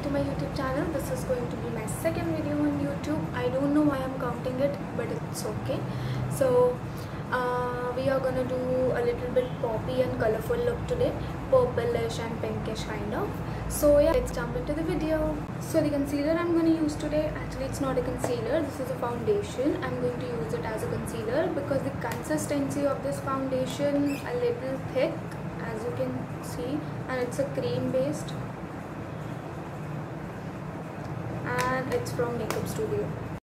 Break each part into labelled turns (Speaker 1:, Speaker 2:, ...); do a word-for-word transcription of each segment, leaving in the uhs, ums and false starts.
Speaker 1: to my YouTube channel. This is going to be my second video on YouTube. I don't know why I'm counting it, but it's okay. So uh, we are gonna do a little bit poppy and colorful look today, purplish and pinkish kind of. So yeah, let's jump into the video. So the concealer I'm going to use today, actually it's not a concealer, this is a foundation. I'm going to use it as a concealer because the consistency of this foundation a little thick, as you can see, and it's a cream based, and it's from Makeup Studio.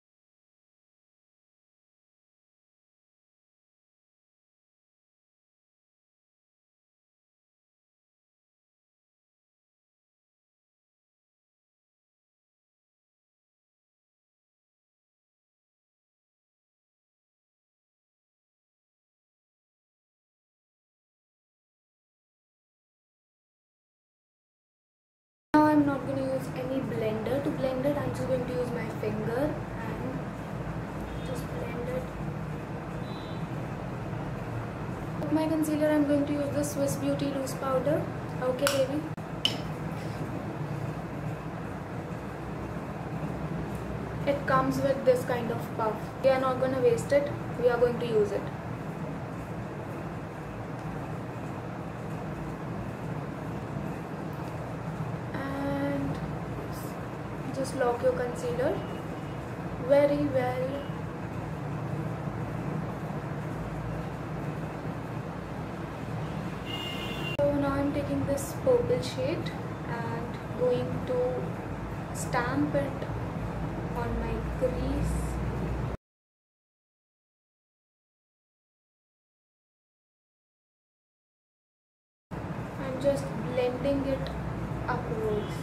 Speaker 1: Now I'm not going to use any blender to blend it. I'm just going to use my finger and just blend it. For my concealer, I'm going to use the Swiss Beauty loose powder. Okay, baby. It comes with this kind of puff. We are not going to waste it. We are going to use it. Just lock your concealer very well. So now I'm taking this purple shade and going to stamp it on my crease. I'm just blending it upwards.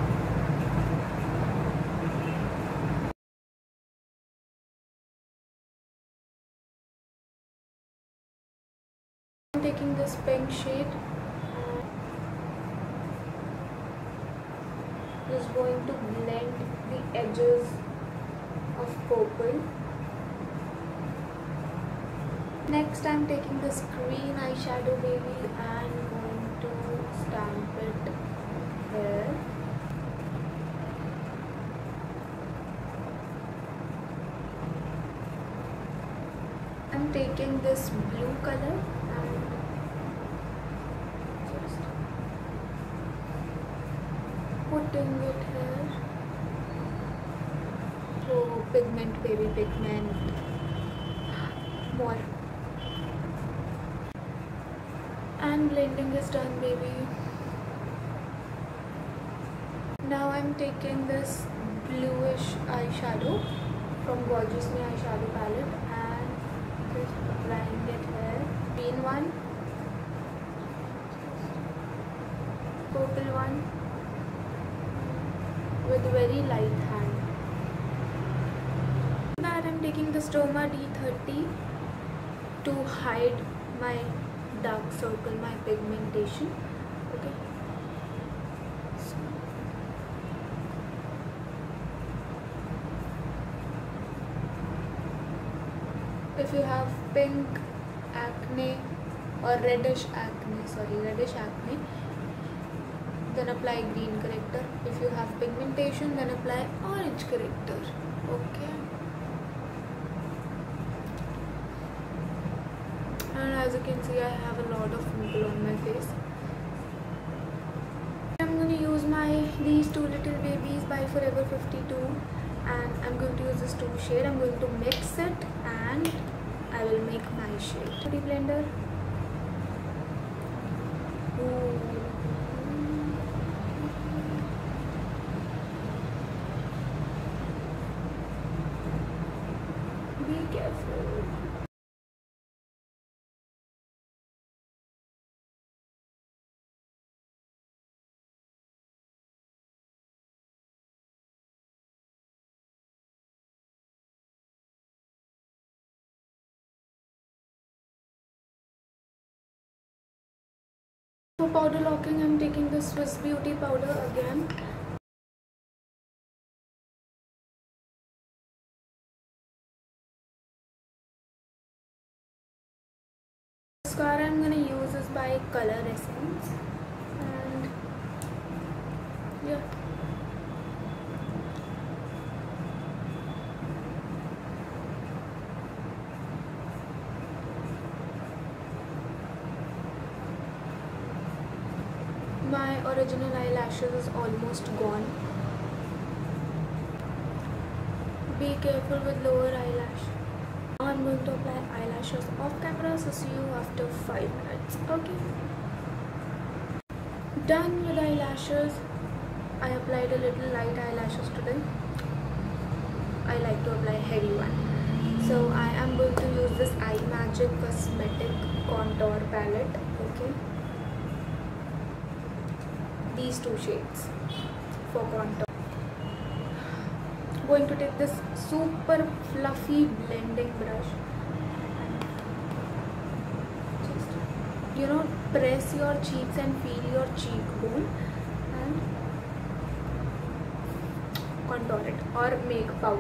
Speaker 1: I'm taking this pink shade and just going to blend the edges of purple. Next I'm taking this green eyeshadow, baby, and going to stamp it here. I'm taking this blue color and just putting it here. Oh, pigment, baby, pigment. More. And blending is done, baby. Now I'm taking this bluish eyeshadow from Gorgeous Me eyeshadow palette and just applying it here. Green one, purple one, with very light hand. Now I'm taking the Stoma D thirty to hide my dark circle, my pigmentation. Okay. So, if you have pink acne or reddish acne, sorry, reddish acne, then apply green corrector. If you have pigmentation, then apply orange corrector. Okay. And as you can see, I have a lot of pimple on my face. I'm going to use my these two little babies by Forever fifty-two, and I'm going to use this two shade. I'm going to mix it and I will make my shade. Beauty blender. Ooh. Be careful. For powder locking, I'm taking the Swiss Beauty powder again. Mascara I'm gonna use is by Color Essence, and yeah, original eyelashes is almost gone. Be careful with lower eyelash. Now I'm going to apply eyelashes off camera, so see you after five minutes. Okay. Done with eyelashes. I applied a little light eyelashes today. I like to apply heavy one. So I am going to use this iMagic Cosmetic Contour Palette. Okay. These two shades for contour. I'm going to take this super fluffy blending brush. Just, you know, press your cheeks and feel your cheekbone and contour it or make pout.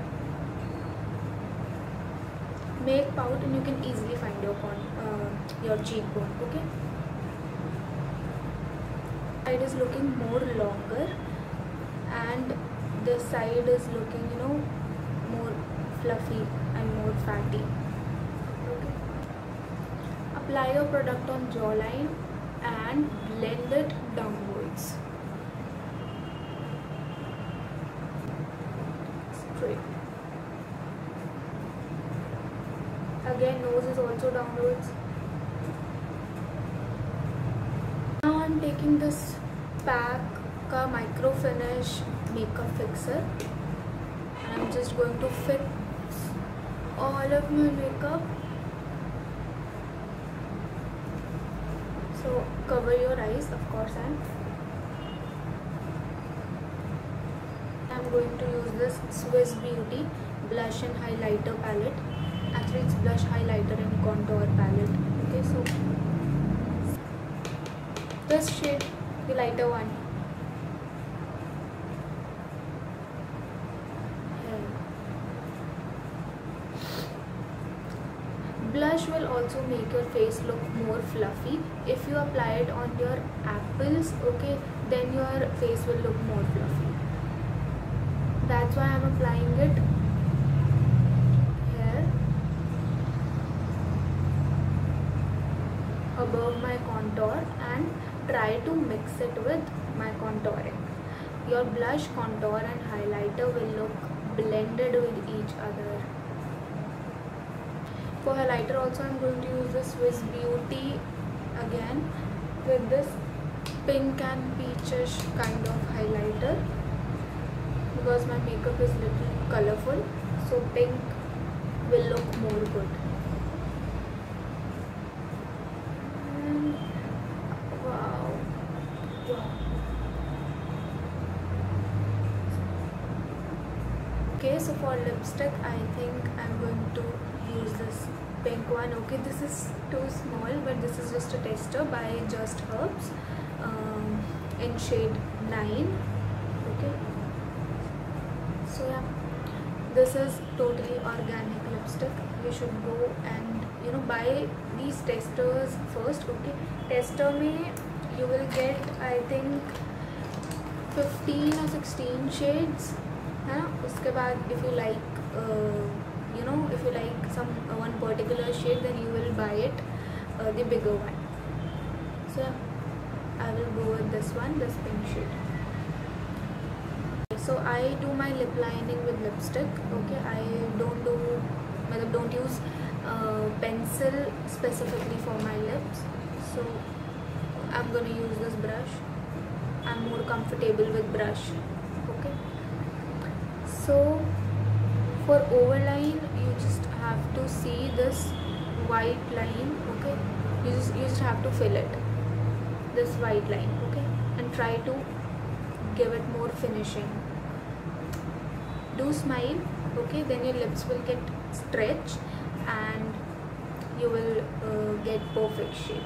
Speaker 1: Make pout and you can easily find your con uh, your cheekbone. Okay. Side is looking more longer and this side is looking, you know, more fluffy and more fatty. Okay. Apply your product on jawline and blend it downwards. Straight. Again, nose is also downwards. Now I'm taking this pack ka micro finish makeup fixer and I'm just going to fix all of my makeup. So cover your eyes, of course, and I'm going to use this Swiss Beauty blush and highlighter palette. Actually it's blush, highlighter and contour palette. Okay, so this shade, the lighter one. Blush will also make your face look more fluffy. If you apply it on your apples, okay, then your face will look more fluffy. That's why I'm applying it here above my contour and try to mix it with my contouring. Your blush, contour and highlighter will look blended with each other. For highlighter also I'm going to use the Swiss Beauty again with this pink and peachish kind of highlighter because my makeup is little colorful, so pink will look more good. And wow, wow. Okay, so for lipstick I think I'm going to use this pink one. Okay, this is too small, but this is just a tester by Just Herbs um, in shade nine. Okay, so yeah, this is totally organic lipstick. You should go and, you know, buy these testers first. Okay, tester mein you will get I think fifteen or sixteen shades. है ना, उसके बाद if you like uh, you know, if you like some uh, one particular shade, then you will buy it uh, the bigger one. So yeah, I will go with this one, this pink shade. So I do my lip lining with lipstick. Okay, I don't do I don't use uh, pencil specifically for my lips, so I'm gonna use this brush. I'm more comfortable with brush. Okay, so for overline you just have to see this white line. Okay, you just you just have to fill it, this white line. Okay, and try to give it more finishing. Do smile. Okay, then your lips will get stretched and you will uh, get perfect shape.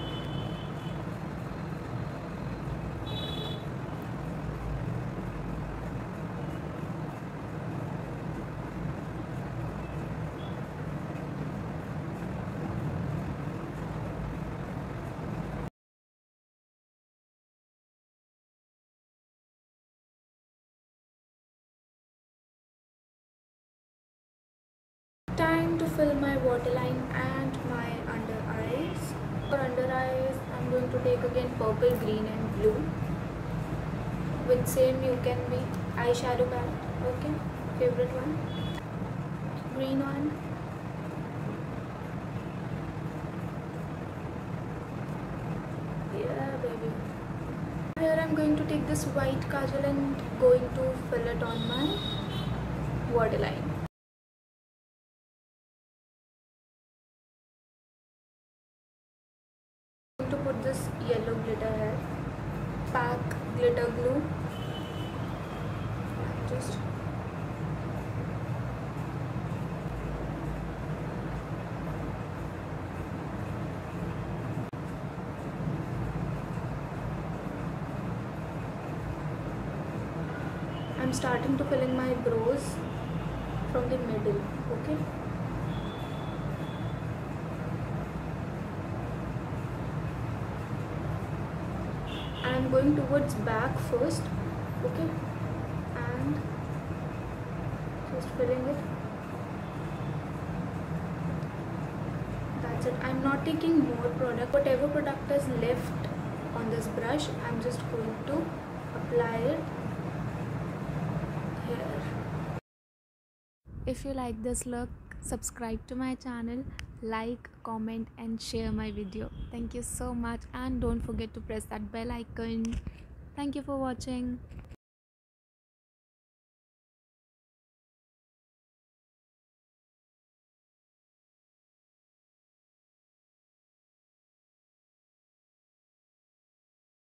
Speaker 1: Time to fill my waterline and my under eyes. For under eyes, I'm going to take again purple, green and blue. with same you can be eyeshadow palette. Okay, favorite one, green one. Yeah baby. Here I'm going to take this white kajal and going to fill it on my waterline. I'm going to put this yellow glitter here, pack glitter glue. Just I'm starting to fill in my brows from the middle. Okay, I'm going towards back first. Okay, and just filling it. That's it. I'm not taking more product. Whatever product is left on this brush, I'm just going to apply it here.
Speaker 2: If you like this look, subscribe to my channel, like, comment and share my video. Thank you so much, and don't forget to press that bell icon. Thank you for watching.